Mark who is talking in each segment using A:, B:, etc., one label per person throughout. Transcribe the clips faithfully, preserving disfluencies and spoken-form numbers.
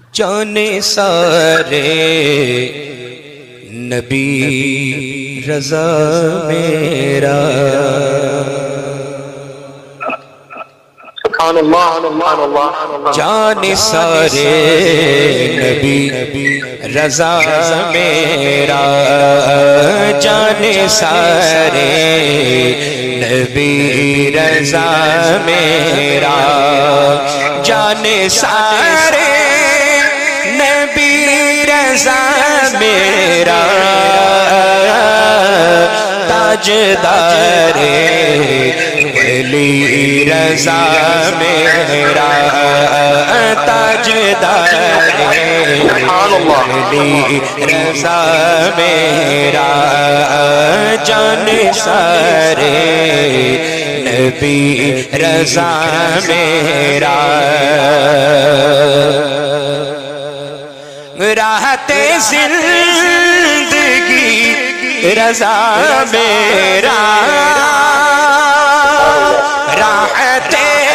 A: جانے سارے نبی رضا میرا جانے سارے نبی رضا میرا جانے سارے نبی رضا میرا جانے سارے نبی رضا میرا تاجدار ولی رضا میرا تاجدار ولی رضا میرا جانے سارے نبی رضا میرا راحت زندگی رضا میرا راحت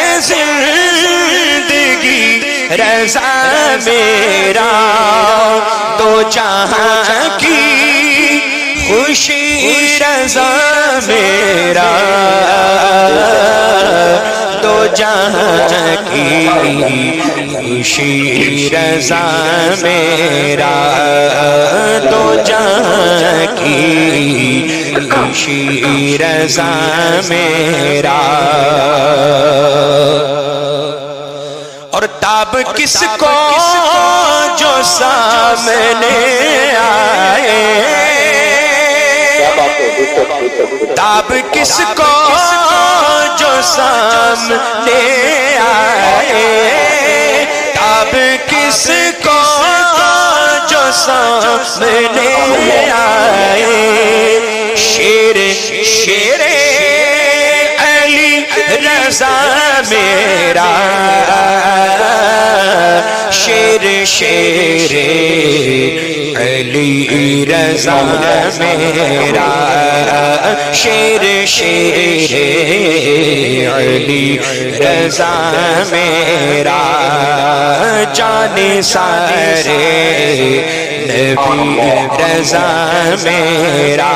A: زندگی رضا میرا تو جہاں کی خوشی رضا میرا تو جہاں کی خوشی رضا میرا تو جہاں کی خوشی رضا میرا اور تاب کس کو جو سامنے آئے تاب کس کو جو سامنے آئے تاب کس کو جو سامنے آئے شیر شیر علی رضا میرا شیر شیر علی رضا میرا شیر شیر علی رضا میرا جانے سارے نبی رضا میرا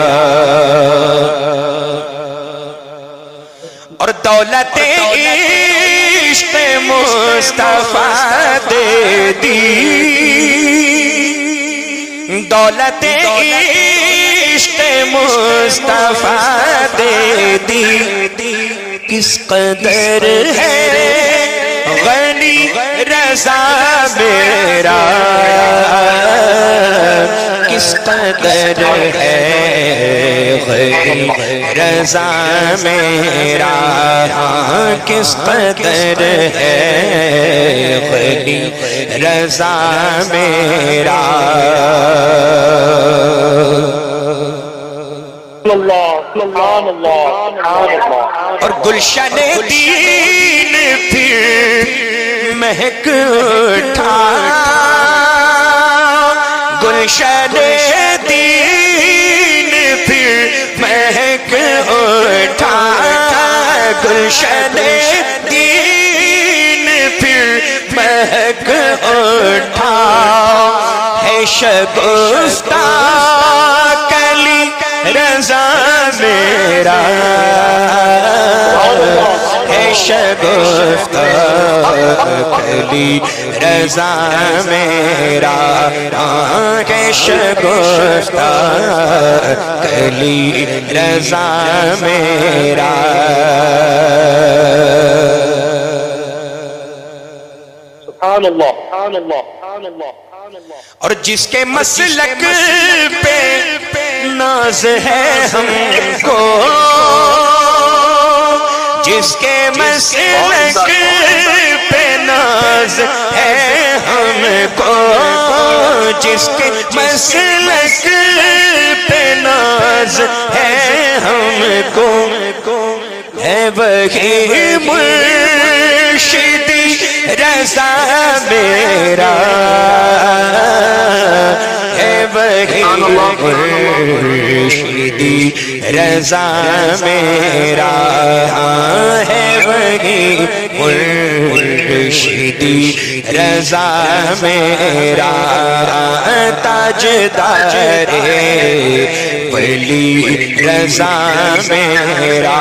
A: اور دولت عشق مصطفیٰ دے دی دولت عشق مصطفیٰ دے دی کس قدر ہے غنی رضا میرا کس قدر ہے غنی رضا میرا کس قدر ہے غنی رضا میرا اور گلشن دین پھر مہک اٹھا گلشن دین پھر مہک اٹھا گلشن دین پھر مہک اٹھا ہے شگفتہ کلی رضا میرا ہے شگفتہ کلی رضا میرا ہے شگفتہ کلی رضا میرا سبحان اللہ سبحان اللہ سبحان اللہ اور جس کے مسلک پہ ناز ہے ہم کو جس کے مسلک پہ ناز ہے ہم کو جس کے مسلک پہ ناز ہے ہم کو ہے وہی مرشدی رضا میرا ہے وہی مرشدی رضا میرا ہے وہی مرشدی رضا میرا تاجدار ولی رضا میرا.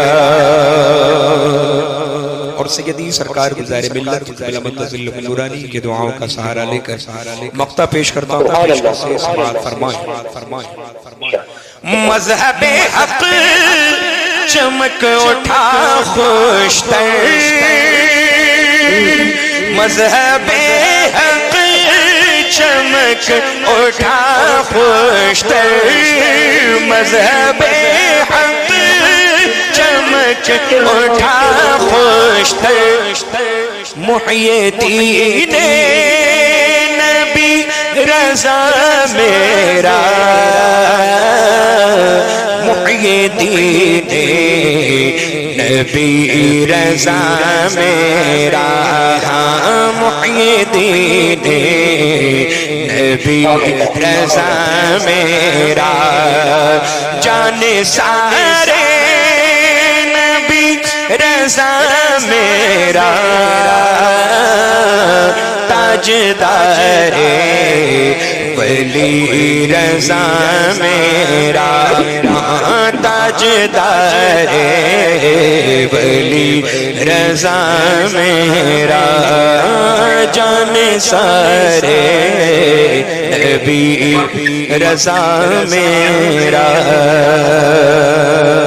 A: اور سیدی سرکار گزار ملت بلا منتظل نورانی کے دعاؤں کا سہارا لے کر مقطع پیش کرتا ہوں. سماعت فرمائیں. مذہب حق چمک اٹھا خوشتر، مذہب حق چمک اٹھا خوشتر، مذہب حق چمک اٹھا خوشتر، محی الدین نبی رضا میرا، محی الدین نبی رضا میرا، محی الدین نبی رضا میرا، جان سارے نبی رضا میرا، تاجدار ولی رضا میرا، تاجدار ولی رضا میرا، جان سارے نبی رضا میرا.